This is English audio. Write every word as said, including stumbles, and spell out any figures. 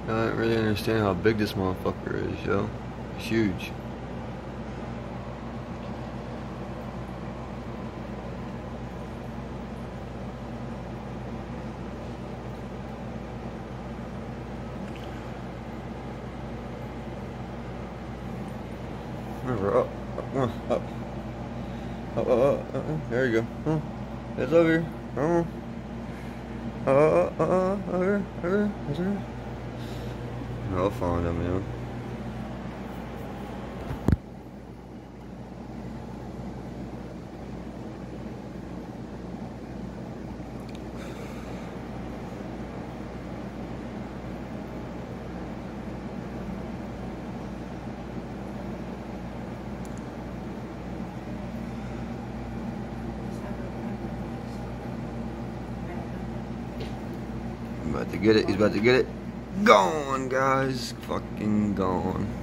I don't really understand how big this motherfucker is, yo. It's huge. Remember, up, up, up, up, up, up, up, up. There you go. Oh, it's over here. Oh, uh, uh, uh, uh, over here, over here, over here. I'll find him, man. About to get it, he's about to get it. Gone, guys. Fucking gone.